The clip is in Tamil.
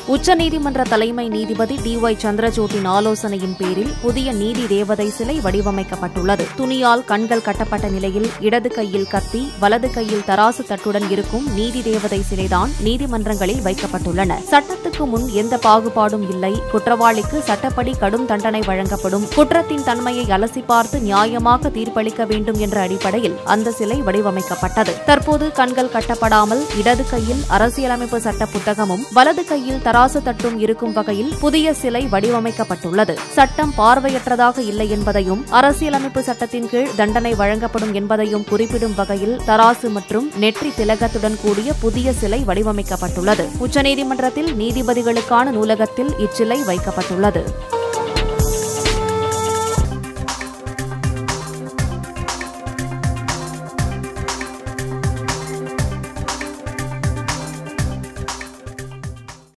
உச்சநீதிமன்ற தலைமை நீதிபதி DY சந்திரசூட்டின் ஆலோசனையின் பேரில் புதிய நீதி தேவதை சிலை வடிவமைக்கப்பட்டுள்ளது. துணியால் கண்கள் கட்டப்பட்ட நிலையில் இடது கையில் கத்தி, வலது கையில் தராசு தட்டுடன் இருக்கும் நீதி தேவதை சிலைதான் நீதிமன்றங்களில் வைக்கப்பட்டுள்ளன. சட்டத்துக்கு முன் எந்த பாகுபாடும் இல்லை, குற்றவாளிக்கு சட்டப்படி கடும் தண்டனை வழங்கப்படும், குற்றத்தின் தன்மையை அலசி பார்த்து நியாயமாக தீர்ப்பளிக்க வேண்டும் என்ற அடிப்படையில் அந்த சிலை வடிவமைக்கப்பட்டது. தற்போது கண்கள் கட்டப்படாமல் இடது கையில் அரசியலமைப்பு சட்ட புத்தகமும் வலது கையில் தராசு தட்டும் இருக்கும் வகையில் புதிய சிலை வடிவமைக்கப்பட்டுள்ளது. சட்டம் பார்வையற்றதாக இல்லை என்பதையும் அரசியலமைப்பு சட்டத்தின் கீழ் தண்டனை வழங்கப்படும் என்பதையும் குறிப்பிடும் வகையில் தராசு மற்றும் நெற்றி திலகத்துடன் கூடிய புதிய சிலை வடிவமைக்கப்பட்டுள்ளது. உச்சநீதிமன்றத்தில் நீதிபதிகளுக்கான நூலகத்தில் இச்சிலை வைக்கப்பட்டுள்ளது.